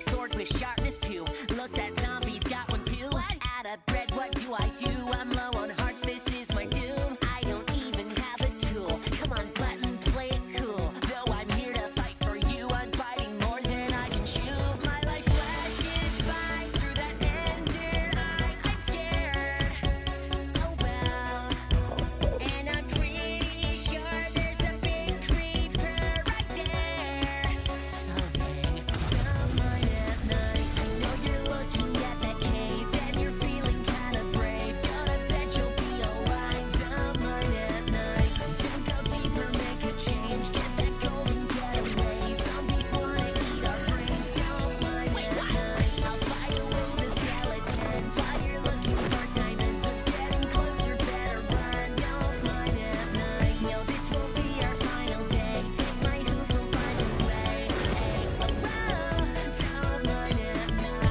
sword with sharpness too. Look, that zombie's got one too. What? Out of bread, what do I do? I'm low on hearts, this is my doom. I don't even have a tool. Come on, button, play it cool. Though I'm here to fight for you, I'm fighting more than I can chew. My life flashes by through that ender eye. I'm scared. Oh well. And I'm pretty sure there's a big creeper right there. Oh dang. Someone at night. I know you're looking at that cave and you're feeling kinda brave. Gonna bet you'll be alright. Someone at night. Soon go deeper, make a change. Get that golden getaway. Zombies wanna eat our brains. Don't mind at night. I'll fight away the skeletons while you're looking for diamonds. We're getting closer, better run. Don't mind at night. No, this will be our final day. Take my hoof, we'll find a way. Hey, oh, someone at night.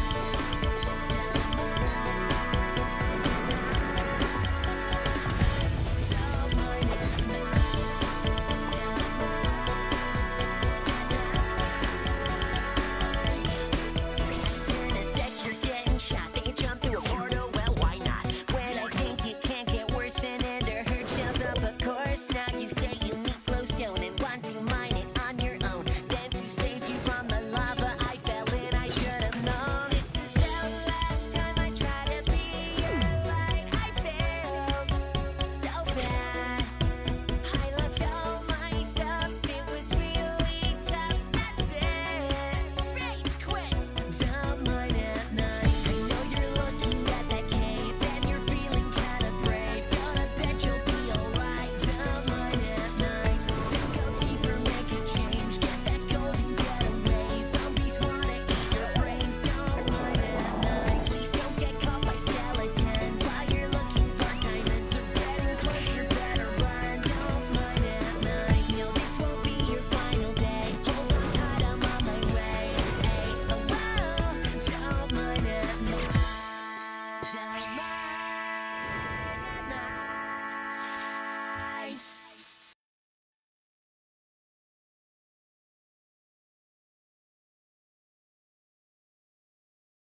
Turn a sec, you're getting shot. They can jump through a portal, well, why not? When I think it can't get worse and Ender Herd shows up, of course. Now you say you need glowstone and want to mine it on your own. Then to save you from the lava, I fell in, I should have known. This is the last time I try to be your light. I failed so bad. I lost all my stuff, it was really tough. That's it. Rage quit. Someone at night. I know you're looking at that cave and you're feeling kinda brave. Gonna bet you'll be alright. Someone at night. Soon go deeper, make a change. Get that golden getaway. Zombies wanna eat your brains. Don't mind at night. Please don't get caught by skeletons while you're looking for diamonds. We're getting closer, better run. Don't mind at night. No, this won't be your final day. Hold on tight, I'm on my way. Hey, oh, someone at night. Someone.